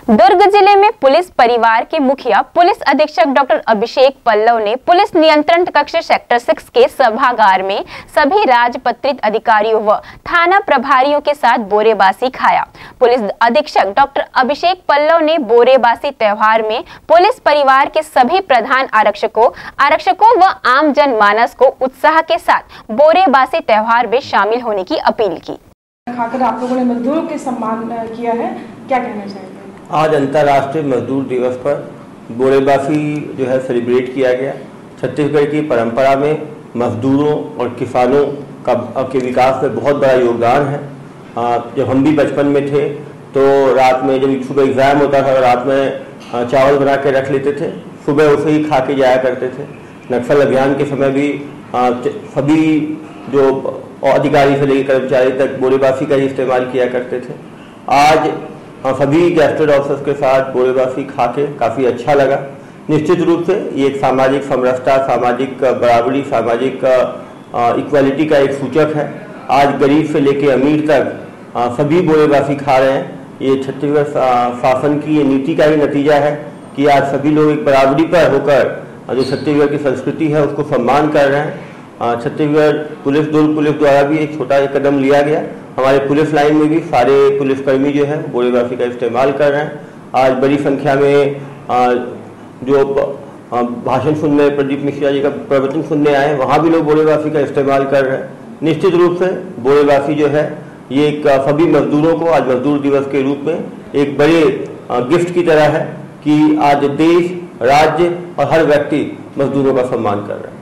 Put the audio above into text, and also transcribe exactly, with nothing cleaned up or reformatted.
दुर्ग जिले में पुलिस परिवार के मुखिया पुलिस अधीक्षक डॉक्टर अभिषेक पल्लव ने पुलिस नियंत्रण कक्ष सेक्टर सिक्स के सभागार में सभी राजपत्रित अधिकारियों व थाना प्रभारियों के साथ बोरेबासी खाया। पुलिस अधीक्षक डॉक्टर अभिषेक पल्लव ने बोरेबासी त्योहार में पुलिस परिवार के सभी प्रधान आरक्षकों आरक्षकों व आम जनमानस को उत्साह के साथ बोरेबासी त्योहार में शामिल होने की अपील की। खाकर आप लोगों ने मजदूरों के सम्मान किया है, क्या कहना चाहेंगे? आज अंतर्राष्ट्रीय मजदूर दिवस पर बोरेबासी जो है सेलिब्रेट किया गया। छत्तीसगढ़ की परंपरा में मजदूरों और किसानों का के विकास में बहुत बड़ा योगदान है। जब हम भी बचपन में थे तो रात में जब सुबह एग्ज़ाम होता था रात में चावल बना के रख लेते थे, सुबह उसे ही खा के जाया करते थे। नक्सल अभियान के समय भी सभी जो अधिकारी से लेकर कर्मचारी तक बोरेबासी का ही इस्तेमाल किया करते थे। आज सभी गैस्टेड ऑफिसर्स के साथ बोरेबासी खा के काफ़ी अच्छा लगा। निश्चित रूप से ये एक सामाजिक समरसता, सामाजिक बराबरी, सामाजिक इक्वालिटी का एक सूचक है। आज गरीब से लेकर अमीर तक सभी बोरेबासी खा रहे हैं। ये छत्तीसगढ़ शासन की ये नीति का ही नतीजा है कि आज सभी लोग एक बराबरी पर होकर जो छत्तीसगढ़ की संस्कृति है उसको सम्मान कर रहे हैं। छत्तीसगढ़ पुलिस दुर्ग पुलिस द्वारा भी एक छोटा एक कदम लिया गया। हमारे पुलिस लाइन में भी सारे पुलिसकर्मी जो है बोरेबासी का इस्तेमाल कर रहे हैं। आज बड़ी संख्या में जो भाषण सुनने प्रदीप मिश्रा जी का प्रवचन सुनने आए, वहाँ भी लोग बोरेबासी का इस्तेमाल कर रहे हैं। निश्चित रूप से बोरेबासी जो है ये एक सभी मजदूरों को आज मजदूर दिवस के रूप में एक बड़े गिफ्ट की तरह है कि आज देश, राज्य और हर व्यक्ति मजदूरों का सम्मान कर रहा है।